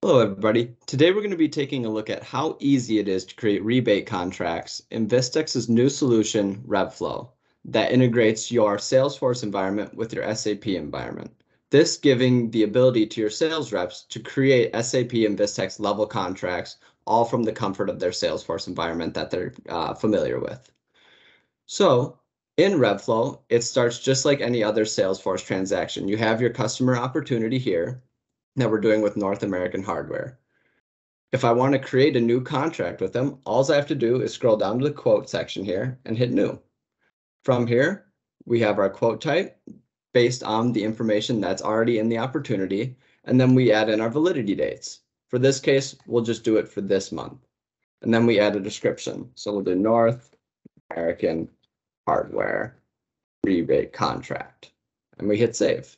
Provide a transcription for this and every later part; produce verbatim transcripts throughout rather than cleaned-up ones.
Hello, everybody. Today we're going to be taking a look at how easy it is to create rebate contracts in Vistex's new solution, RevFlo, that integrates your SalesForce environment with your S A P environment. This giving the ability to your sales reps to create S A P and Vistex level contracts, all from the comfort of their SalesForce environment that they're uh, familiar with. So in RevFlo, it starts just like any other Salesforce transaction. You have your customer opportunity here that we're doing with North American Hardware. If I want to create a new contract with them, all I have to do is scroll down to the quote section here and hit new. From here, we have our quote type based on the information that's already in the opportunity, and then we add in our validity dates. For this case, we'll just do it for this month. And then we add a description. So we'll do North American Hardware rebate contract, and we hit save.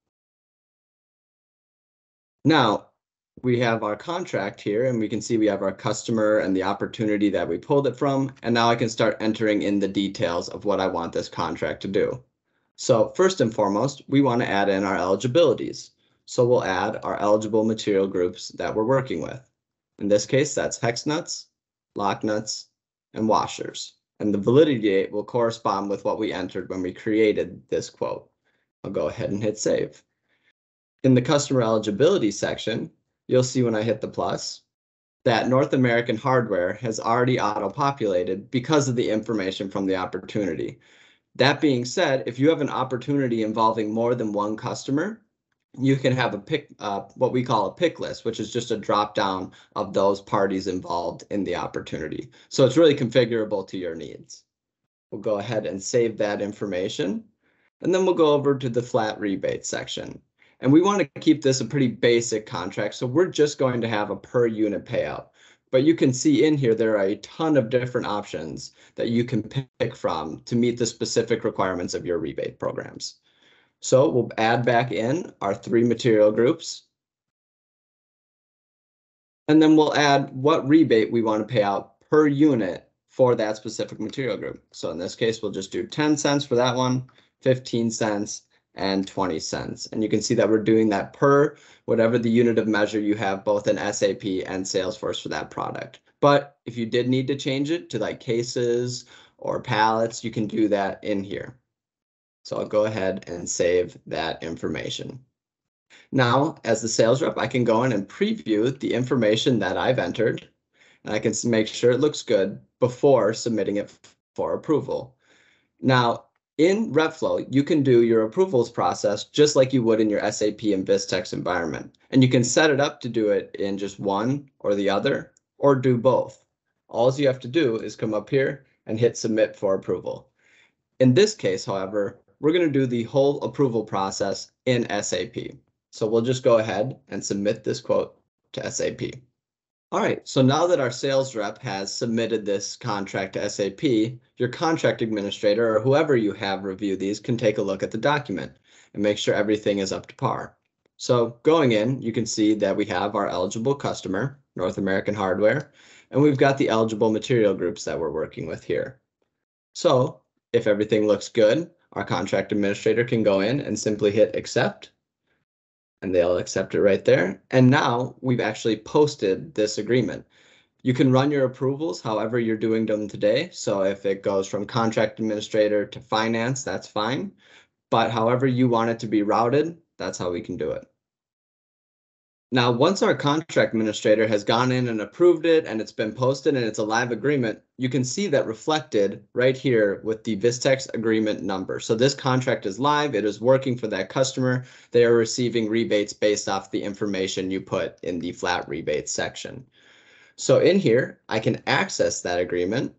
Now, we have our contract here, and we can see we have our customer and the opportunity that we pulled it from. And now I can start entering in the details of what I want this contract to do. So first and foremost, we want to add in our eligibilities. So we'll add our eligible material groups that we're working with. In this case, that's hex nuts, lock nuts, and washers. And the validity date will correspond with what we entered when we created this quote. I'll go ahead and hit save. In the customer eligibility section, you'll see when I hit the plus that North American Hardware has already auto-populated because of the information from the opportunity. That being said, if you have an opportunity involving more than one customer, you can have a pick, uh, what we call a pick list, which is just a drop down of those parties involved in the opportunity. So it's really configurable to your needs. We'll go ahead and save that information, and then we'll go over to the flat rebate section. And we want to keep this a pretty basic contract, so we're just going to have a per unit payout. But you can see in here there are a ton of different options that you can pick from to meet the specific requirements of your rebate programs. So we'll add back in our three material groups. And then we'll add what rebate we want to pay out per unit for that specific material group. So in this case, we'll just do ten cents for that one, fifteen cents, and twenty cents. And you can see that we're doing that per whatever the unit of measure you have both in S A P and Salesforce for that product. But if you did need to change it to like cases or pallets, you can do that in here. So I'll go ahead and save that information. Now, as the sales rep, I can go in and preview the information that I've entered, and I can make sure it looks good before submitting it for approval. Now, in RevFlo, you can do your approvals process just like you would in your S A P and Vistex environment. And you can set it up to do it in just one or the other, or do both. All you have to do is come up here and hit submit for approval. In this case, however, we're going to do the whole approval process in S A P. So we'll just go ahead and submit this quote to S A P. All right, so now that our sales rep has submitted this contract to S A P, your contract administrator or whoever you have review these can take a look at the document and make sure everything is up to par. So going in, you can see that we have our eligible customer, North American Hardware, and we've got the eligible material groups that we're working with here. So if everything looks good, our contract administrator can go in and simply hit accept, and they'll accept it right there. And now we've actually posted this agreement. You can run your approvals however you're doing them today. So if it goes from contract administrator to finance, that's fine. But however you want it to be routed, that's how we can do it. Now, once our contract administrator has gone in and approved it and it's been posted and it's a live agreement, you can see that reflected right here with the Vistex agreement number. So this contract is live, it is working for that customer. They are receiving rebates based off the information you put in the flat rebates section. So in here, I can access that agreement.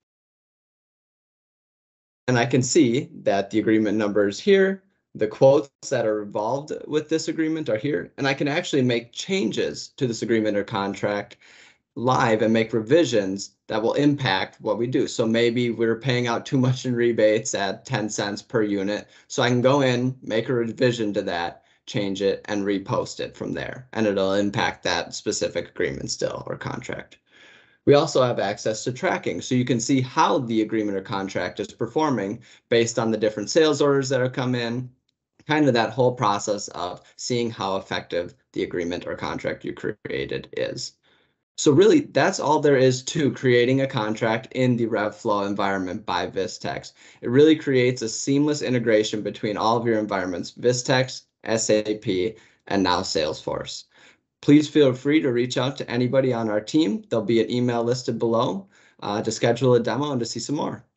And I can see that the agreement number is here. The quotes that are involved with this agreement are here, and I can actually make changes to this agreement or contract live and make revisions that will impact what we do. So maybe we're paying out too much in rebates at ten cents per unit. So I can go in, make a revision to that, change it, and repost it from there. And it'll impact that specific agreement still or contract. We also have access to tracking, so you can see how the agreement or contract is performing based on the different sales orders that have come in, kind of that whole process of seeing how effective the agreement or contract you created is. So really, that's all there is to creating a contract in the RevFlo environment by Vistex. It really creates a seamless integration between all of your environments, Vistex, S A P, and now SalesForce. Please feel free to reach out to anybody on our team. There'll be an email listed below uh, to schedule a demo and to see some more.